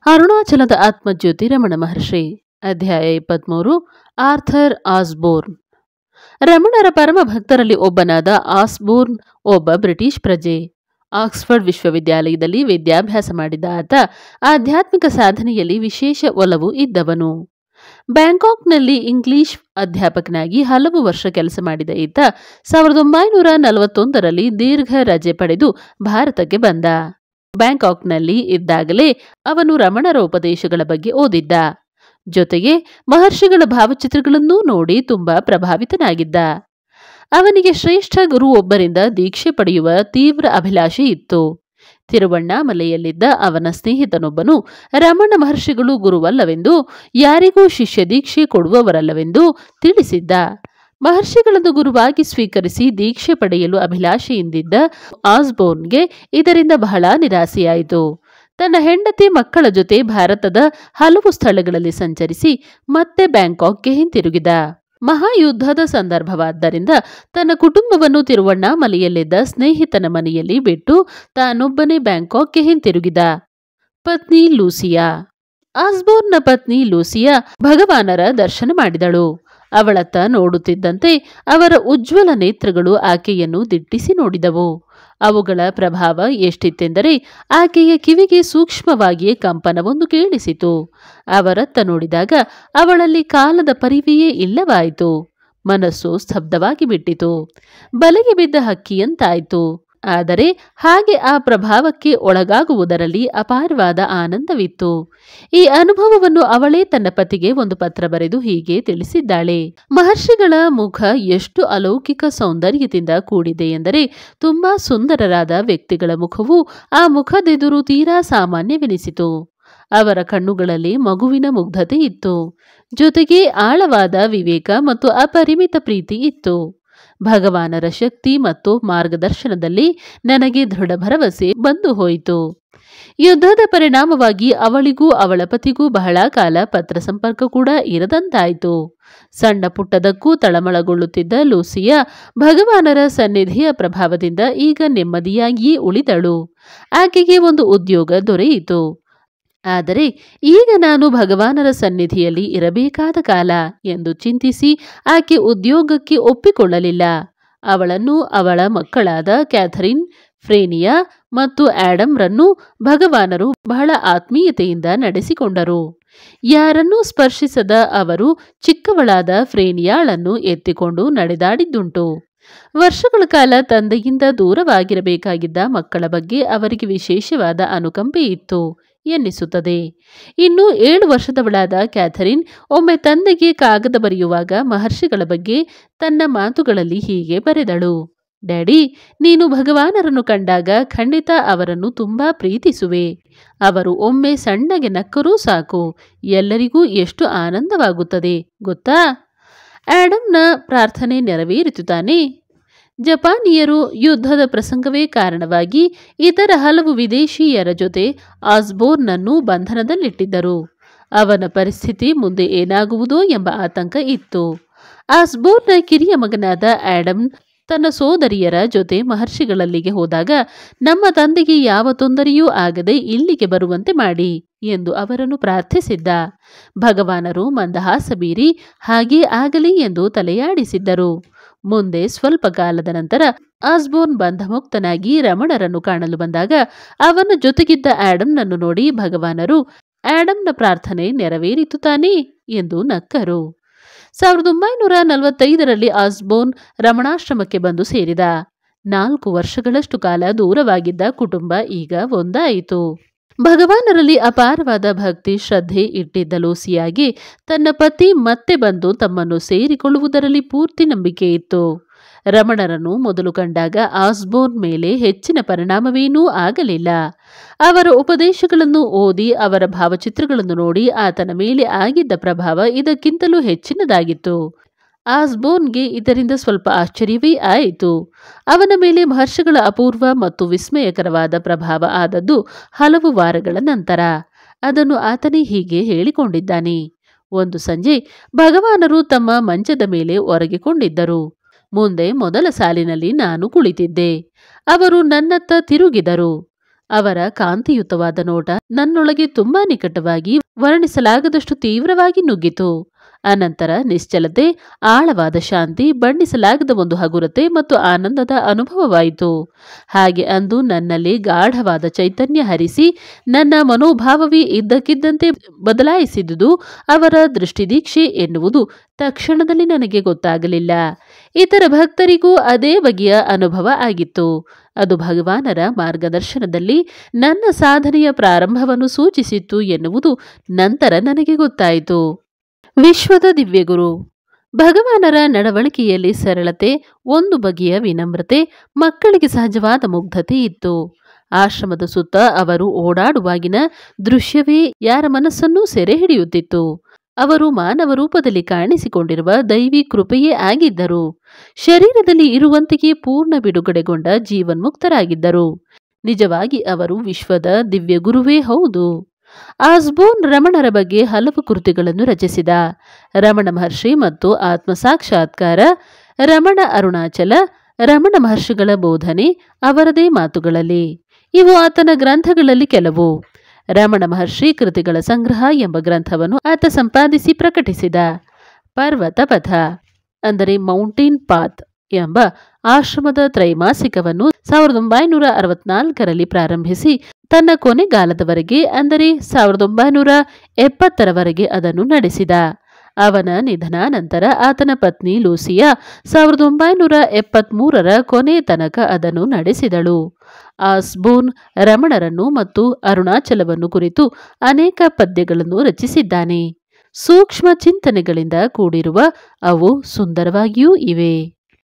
ಅರುಣಾಚಲದ ಆತ್ಮಜ್ಯೋತಿ ರಮಣ ಮಹರ್ಷಿ. ಅಧ್ಯಾಯ 23. ಆರ್ಥರ್ ಆಸ್ಬೋರ್ನ್. ರಮಣರ ಪರಮ ಭಕ್ತರಲ್ಲಿ ಒಬ್ಬನಾದ ಆಸ್ಬೋರ್ನ್ ಒಬ್ಬ ಬ್ರಿಟಿಷ್ ಪ್ರಜೆ. ಆಕ್ಸ್ಫರ್ಡ್ ವಿಶ್ವವಿದ್ಯಾಲಯದಲ್ಲಿ ವಿದ್ಯಾಭ್ಯಾಸ ಮಾಡಿದ ಆತ ಆಧ್ಯಾತ್ಮಿಕ ಸಾಧನೆಯಲ್ಲಿ ವಿಶೇಷ ಒಲವು ಇದ್ದವನು. ಬ್ಯಾಂಕಾಕ್ನಲ್ಲಿ ಇಂಗ್ಲಿಷ್ ಅಧ್ಯಾಪಕನಾಗಿ ಹಲವು ವರ್ಷ ಕೆಲಸ ಮಾಡಿದ ಈತ 1941ರಲ್ಲಿ ದೀರ್ಘ ರಜೆ ಪಡೆದು ಭಾರತಕ್ಕೆ ಬಂದ. ಬ್ಯಾಂಕಾಕ್ನಲ್ಲಿ ಇದ್ದಾಗಲೇ ಅವನು ರಮಣರ ಉಪದೇಶಗಳ ಬಗ್ಗೆ ಓದಿದ್ದ. ಜೊತೆಗೆ ಮಹರ್ಷಿಗಳ ಭಾವಚಿತ್ರಗಳನ್ನೂ ನೋಡಿ ತುಂಬಾ ಪ್ರಭಾವಿತನಾಗಿದ್ದ. ಅವನಿಗೆ ಶ್ರೇಷ್ಠ ಗುರು ಒಬ್ಬರಿಂದ ದೀಕ್ಷೆ ಪಡೆಯುವ ತೀವ್ರ ಅಭಿಲಾಷೆ ಇತ್ತು. ತಿರುವಣ್ಣಾಮಲೆಯಲ್ಲಿದ್ದ ಅವನ ಸ್ನೇಹಿತನೊಬ್ಬನು ರಮಣ ಮಹರ್ಷಿಗಳು ಗುರುವಲ್ಲವೆಂದು, ಯಾರಿಗೂ ಶಿಷ್ಯ ದೀಕ್ಷೆ ಕೊಡುವವರಲ್ಲವೆಂದು ತಿಳಿಸಿದ್ದ. ಮಹರ್ಷಿಗಳನ್ನು ಗುರುವಾಗಿ ಸ್ವೀಕರಿಸಿ ದೀಕ್ಷೆ ಪಡೆಯಲು ಅಭಿಲಾಷೆಯಿಂದಿದ್ದ ಆಸ್ಬೋರ್ನ್ಗೆ ಇದರಿಂದ ಬಹಳ ನಿರಾಸೆಯಾಯಿತು. ತನ್ನ ಹೆಂಡತಿ ಮಕ್ಕಳ ಜೊತೆ ಭಾರತದ ಹಲವು ಸ್ಥಳಗಳಲ್ಲಿ ಸಂಚರಿಸಿ ಮತ್ತೆ ಬ್ಯಾಂಕಾಕ್ಗೆ ಹಿಂತಿರುಗಿದ. ಮಹಾಯುದ್ಧದ ಸಂದರ್ಭವಾದ್ದರಿಂದ ತನ್ನ ಕುಟುಂಬವನ್ನು ತಿರುವಣ್ಣಾಮಲೆಯಲ್ಲಿದ್ದ ಸ್ನೇಹಿತನ ಮನೆಯಲ್ಲಿ ಬಿಟ್ಟು ತಾನೊಬ್ಬನೇ ಬ್ಯಾಂಕಾಕ್ಗೆ ಹಿಂತಿರುಗಿದ. ಪತ್ನಿ ಲೂಸಿಯಾ. ಆಸ್ಬೋರ್ನ್ನ ಪತ್ನಿ ಲೂಸಿಯಾ ಭಗವಾನರ ದರ್ಶನ ಮಾಡಿದಳು. ಅವಳತ್ತ ನೋಡುತ್ತಿದ್ದಂತೆ ಅವರ ಉಜ್ವಲ ನೇತ್ರಗಳು ಆಕೆಯನ್ನು ದಿಟ್ಟಿಸಿ ನೋಡಿದವು. ಅವುಗಳ ಪ್ರಭಾವ ಎಷ್ಟಿತ್ತೆಂದರೆ ಆಕೆಯ ಕಿವಿಗೆ ಸೂಕ್ಷ್ಮವಾಗಿಯೇ ಕಂಪನವೊಂದು ಕೇಳಿಸಿತು. ಅವರತ್ತ ನೋಡಿದಾಗ ಅವಳಲ್ಲಿ ಕಾಲದ ಪರಿವೆಯೇ ಇಲ್ಲವಾಯಿತು. ಮನಸ್ಸು ಸ್ತಬ್ಧವಾಗಿ ಬಿಟ್ಟಿತು. ಬಲೆಗೆ ಬಿದ್ದ ಹಕ್ಕಿಯಂತಾಯಿತು. ಆದರೆ ಹಾಗೆ ಆ ಪ್ರಭಾವಕ್ಕೆ ಒಳಗಾಗುವುದರಲ್ಲಿ ಅಪಾರವಾದ ಆನಂದವಿತ್ತು. ಈ ಅನುಭವವನ್ನು ಅವಳೇ ತನ್ನ ಪತಿಗೆ ಒಂದು ಪತ್ರ ಬರೆದು ಹೀಗೆ ತಿಳಿಸಿದ್ದಾಳೆ. ಮಹರ್ಷಿಗಳ ಮುಖ ಎಷ್ಟು ಅಲೌಕಿಕ ಸೌಂದರ್ಯದಿಂದ ಕೂಡಿದೆ ಎಂದರೆ ತುಂಬಾ ಸುಂದರರಾದ ವ್ಯಕ್ತಿಗಳ ಮುಖವು ಆ ಮುಖದೆದುರು ತೀರಾ ಸಾಮಾನ್ಯವೆನಿಸಿತು. ಅವರ ಕಣ್ಣುಗಳಲ್ಲಿ ಮಗುವಿನ ಮುಗ್ಧತೆ ಇತ್ತು. ಜೊತೆಗೆ ಆಳವಾದ ವಿವೇಕ ಮತ್ತು ಅಪರಿಮಿತ ಪ್ರೀತಿ ಇತ್ತು. ಭಗವಾನರ ಶಕ್ತಿ ಮತ್ತು ಮಾರ್ಗದರ್ಶನದಲ್ಲಿ ನನಗೆ ದೃಢ ಭರವಸೆ ಬಂದು ಹೋಯಿತು. ಯುದ್ಧದ ಪರಿಣಾಮವಾಗಿ ಅವಳಿಗೂ ಅವಳ ಪತಿಗೂ ಬಹಳ ಕಾಲ ಪತ್ರ ಸಂಪರ್ಕ ಕೂಡ ಇರದಂತಾಯಿತು. ಸಣ್ಣ ಪುಟ್ಟದಕ್ಕೂ ತಳಮಳಗೊಳ್ಳುತ್ತಿದ್ದ ಲೂಸಿಯಾ ಭಗವಾನರ ಸನ್ನಿಧಿಯ ಪ್ರಭಾವದಿಂದ ಈಗ ನೆಮ್ಮದಿಯಾಗಿಯೇ ಉಳಿದಳು. ಆಕೆಗೆ ಒಂದು ಉದ್ಯೋಗ ದೊರೆಯಿತು. ಆದರೆ ಈಗ ನಾನು ಭಗವಾನರ ಸನ್ನಿಧಿಯಲ್ಲಿ ಇರಬೇಕಾದ ಕಾಲ ಎಂದು ಚಿಂತಿಸಿ ಆಕೆ ಉದ್ಯೋಗಕ್ಕೆ ಒಪ್ಪಿಕೊಳ್ಳಲಿಲ್ಲ. ಅವಳನ್ನು ಅವಳ ಮಕ್ಕಳಾದ ಕ್ಯಾಥರಿನ್, ಫ್ರೇನಿಯಾ ಮತ್ತು ಆಡಮ್ರನ್ನು ಭಗವಾನರು ಬಹಳ ಆತ್ಮೀಯತೆಯಿಂದ ನಡೆಸಿಕೊಂಡರು. ಯಾರನ್ನೂ ಸ್ಪರ್ಶಿಸದ ಅವರು ಚಿಕ್ಕವಳಾದ ಫ್ರೇನಿಯಾಳನ್ನು ಎತ್ತಿಕೊಂಡು ನಡೆದಾಡಿದ್ದುಂಟು. ವರ್ಷಗಳ ಕಾಲ ತಂದೆಯಿಂದ ದೂರವಾಗಿರಬೇಕಾಗಿದ್ದ ಮಕ್ಕಳ ಬಗ್ಗೆ ಅವರಿಗೆ ವಿಶೇಷವಾದ ಅನುಕಂಪೆ ಇತ್ತು ಎನ್ನಿಸುತ್ತದೆ. ಇನ್ನು 7 ವರ್ಷದವಳಾದ ಕ್ಯಾಥರಿನ್ ಒಮ್ಮೆ ತಂದೆಗೆ ಕಾಗದ ಬರೆಯುವಾಗ ಮಹರ್ಷಿಗಳ ಬಗ್ಗೆ ತನ್ನ ಮಾತುಗಳಲ್ಲಿ ಹೀಗೆ ಬರೆದಳು: ಡ್ಯಾಡಿ, ನೀನು ಭಗವಾನರನ್ನು ಕಂಡಾಗ ಖಂಡಿತ ಅವರನ್ನು ತುಂಬಾ ಪ್ರೀತಿಸುವೆ. ಅವರು ಒಮ್ಮೆ ಸಣ್ಣಗೆ ನಕ್ಕರೂ ಸಾಕು, ಎಲ್ಲರಿಗೂ ಎಷ್ಟು ಆನಂದವಾಗುತ್ತದೆ ಗೊತ್ತಾ? ಆಡಮ್ನ ಪ್ರಾರ್ಥನೆ ನೆರವೇರಿತು ತಾನೆ? ಜಪಾನಿಯರು ಯುದ್ಧದ ಪ್ರಸಂಗವೇ ಕಾರಣವಾಗಿ ಇತರ ಹಲವು ವಿದೇಶೀಯರ ಜೊತೆ ಆಸ್ಬೋರ್ನನ್ನು ಬಂಧನದಲ್ಲಿಟ್ಟಿದ್ದರು. ಅವನ ಪರಿಸ್ಥಿತಿ ಮುಂದೆ ಏನಾಗುವುದೋ ಎಂಬ ಆತಂಕ ಇತ್ತು. ಆಸ್ಬೋರ್ನ ಕಿರಿಯ ಮಗನಾದ ಆಡಮ್ ತನ್ನ ಸೋದರಿಯರ ಜೊತೆ ಮಹರ್ಷಿಗಳಲ್ಲಿಗೆ ಹೋದಾಗ ನಮ್ಮ ತಂದೆಗೆ ಯಾವ ತೊಂದರೆಯೂ ಆಗದೆ ಇಲ್ಲಿಗೆ ಬರುವಂತೆ ಮಾಡಿ ಎಂದು ಅವರನ್ನು ಪ್ರಾರ್ಥಿಸಿದ್ದ. ಭಗವಾನರು ಮಂದಹಾಸ ಬೀರಿ ಹಾಗೇ ಆಗಲಿ ಎಂದು ತಲೆಯಾಡಿಸಿದ್ದರು. ಮುಂದೆ ಸ್ವಲ್ಪ ಕಾಲದ ನಂತರ ಆಸ್ಬೋರ್ನ್ ಬಂಧಮುಕ್ತನಾಗಿ ರಮಣರನ್ನು ಕಾಣಲು ಬಂದಾಗ ಅವನ ಜೊತೆಗಿದ್ದ ಆಡಮ್ನನ್ನು ನೋಡಿ ಭಗವಾನರು ಆಡಮ್ನ ಪ್ರಾರ್ಥನೆ ನೆರವೇರಿತು ತಾನೇ ಎಂದು ನಕ್ಕರು. 1945ರಲ್ಲಿ ಆಸ್ಬೋರ್ನ್ ರಮಣಾಶ್ರಮಕ್ಕೆ ಬಂದು ಸೇರಿದ. 4 ವರ್ಷಗಳಷ್ಟು ಕಾಲ ದೂರವಾಗಿದ್ದ ಕುಟುಂಬ ಈಗ ಒಂದಾಯಿತು. ಭಗವಾನರಲ್ಲಿ ಅಪಾರವಾದ ಭಕ್ತಿ ಶ್ರದ್ಧೆ ಇಟ್ಟಿದ್ದ ಲೂಸಿಯಾಗೆ ತನ್ನ ಪತಿ ಮತ್ತೆ ಬಂದು ತಮ್ಮನ್ನು ಸೇರಿಕೊಳ್ಳುವುದರಲ್ಲಿ ಪೂರ್ತಿ ನಂಬಿಕೆ ಇತ್ತು. ರಮಣರನ್ನು ಮೊದಲು ಕಂಡಾಗ ಆಸ್ಬೋರ್ನ್ ಮೇಲೆ ಹೆಚ್ಚಿನ ಪರಿಣಾಮವೇನೂ ಆಗಲಿಲ್ಲ. ಅವರ ಉಪದೇಶಗಳನ್ನು ಓದಿ ಅವರ ಭಾವಚಿತ್ರಗಳನ್ನು ನೋಡಿ ಆತನ ಮೇಲೆ ಆಗಿದ್ದ ಪ್ರಭಾವ ಇದಕ್ಕಿಂತಲೂ ಹೆಚ್ಚಿನದಾಗಿತ್ತು. ಆಸ್ಬೋರ್ನ್ಗೆ ಇದರಿಂದ ಸ್ವಲ್ಪ ಆಶ್ಚರ್ಯವೇ ಆಯಿತು. ಅವನ ಮೇಲೆ ಮಹರ್ಷಿಗಳ ಅಪೂರ್ವ ಮತ್ತು ವಿಸ್ಮಯಕರವಾದ ಪ್ರಭಾವ ಆದದ್ದು ಹಲವು ವಾರಗಳ ನಂತರ. ಅದನ್ನು ಆತನೇ ಹೀಗೆ ಹೇಳಿಕೊಂಡಿದ್ದಾನೆ: ಒಂದು ಸಂಜೆ ಭಗವಾನರು ತಮ್ಮ ಮಂಚದ ಮೇಲೆ ಒರಗಿಕೊಂಡಿದ್ದರು. ಮುಂದೆ ಮೊದಲ ಸಾಲಿನಲ್ಲಿ ನಾನು ಕುಳಿತಿದ್ದೆ. ಅವರು ನನ್ನತ್ತ ತಿರುಗಿದರು. ಅವರ ಕಾಂತಿಯುತವಾದ ನೋಟ ನನ್ನೊಳಗೆ ತುಂಬಾ ನಿಕಟವಾಗಿ ವರ್ಣಿಸಲಾಗದಷ್ಟು ತೀವ್ರವಾಗಿ ನುಗ್ಗಿತು. ಅನಂತರ ನಿಶ್ಚಲತೆ, ಆಳವಾದ ಶಾಂತಿ, ಬಣ್ಣಿಸಲಾಗದ ಒಂದು ಹಗುರತೆ ಮತ್ತು ಆನಂದದ ಅನುಭವವಾಯಿತು. ಹಾಗೆ ಅಂದು ನನ್ನಲ್ಲಿ ಗಾಢವಾದ ಚೈತನ್ಯ ಹರಿಸಿ ನನ್ನ ಮನೋಭಾವವೇ ಇದ್ದಕ್ಕಿದ್ದಂತೆ ಬದಲಾಯಿಸಿದುದು ಅವರ ದೃಷ್ಟಿದೀಕ್ಷೆ ಎನ್ನುವುದು ತಕ್ಷಣದಲ್ಲಿ ನನಗೆ ಗೊತ್ತಾಗಲಿಲ್ಲ. ಇತರ ಭಕ್ತರಿಗೂ ಅದೇ ಬಗೆಯ ಅನುಭವ ಆಗಿತ್ತು. ಅದು ಭಗವಾನರ ಮಾರ್ಗದರ್ಶನದಲ್ಲಿ ನನ್ನ ಸಾಧನೆಯ ಪ್ರಾರಂಭವನ್ನು ಸೂಚಿಸಿತ್ತು ಎನ್ನುವುದು ನಂತರ ನನಗೆ ಗೊತ್ತಾಯಿತು. ವಿಶ್ವದ ದಿವ್ಯಗುರು ಭಗವಾನರ ನಡವಳಿಕೆಯಲ್ಲಿ ಸರಳತೆ, ಒಂದು ಬಗೆಯ ವಿನಮ್ರತೆ, ಮಕ್ಕಳಿಗೆ ಸಹಜವಾದ ಮುಗ್ಧತೆ ಇತ್ತು. ಆಶ್ರಮದ ಸುತ್ತ ಅವರು ಓಡಾಡುವಾಗಿನ ದೃಶ್ಯವೇ ಯಾರ ಮನಸ್ಸನ್ನೂ ಸೆರೆ ಹಿಡಿಯುತ್ತಿತ್ತು. ಅವರು ಮಾನವ ರೂಪದಲ್ಲಿ ಕಾಣಿಸಿಕೊಂಡಿರುವ ದೈವಿ ಕೃಪೆಯೇ ಆಗಿದ್ದರು. ಶರೀರದಲ್ಲಿ ಇರುವಂತೆಯೇ ಪೂರ್ಣ ಬಿಡುಗಡೆಗೊಂಡ ಜೀವನ್ಮುಕ್ತರಾಗಿದ್ದರು. ನಿಜವಾಗಿ ಅವರು ವಿಶ್ವದ ದಿವ್ಯ ಗುರುವೇ ಹೌದು. ಆಸ್ಬೋರ್ನ್ ರಮಣರ ಬಗ್ಗೆ ಹಲವು ಕೃತಿಗಳನ್ನು ರಚಿಸಿದ. ರಮಣ ಮಹರ್ಷಿ ಮತ್ತು ಆತ್ಮಸಾಕ್ಷಾತ್ಕಾರ, ರಮಣ ಅರುಣಾಚಲ, ರಮಣ ಮಹರ್ಷಿಗಳ ಬೋಧನೆ ಅವರದೇ ಮಾತುಗಳಲ್ಲಿ. ಇವು ಆತನ ಗ್ರಂಥಗಳಲ್ಲಿ ಕೆಲವು. ರಮಣ ಮಹರ್ಷಿ ಕೃತಿಗಳ ಸಂಗ್ರಹ ಎಂಬ ಗ್ರಂಥವನ್ನು ಆತ ಸಂಪಾದಿಸಿ ಪ್ರಕಟಿಸಿದ. ಪರ್ವತ ಪಥ ಅಂದರೆ ಮೌಂಟೇನ್ ಪಾತ್ ಎಂಬ ಆಶ್ರಮದ ತ್ರೈಮಾಸಿಕವನ್ನು 1964ರಲ್ಲಿ ಪ್ರಾರಂಭಿಸಿ ತನ್ನ ಕೊನೆಗಾಲದವರೆಗೆ ಅಂದರೆ 1970ರವರೆಗೆ ಅದನ್ನು ನಡೆಸಿದ. ಅವನ ನಿಧನಾನಂತರ ಆತನ ಪತ್ನಿ ಲೂಸಿಯಾ 1973ರ ಕೊನೆಯ ತನಕ ಅದನ್ನು ನಡೆಸಿದಳು. ಆಸ್ಬೋರ್ನ್ ರಮಣರನ್ನು ಮತ್ತು ಅರುಣಾಚಲವನ್ನು ಕುರಿತು ಅನೇಕ ಪದ್ಯಗಳನ್ನು ರಚಿಸಿದ್ದಾನೆ. ಸೂಕ್ಷ್ಮ ಚಿಂತನೆಗಳಿಂದ ಕೂಡಿರುವ ಅವು ಸುಂದರವಾಗಿಯೂ ಇವೆ.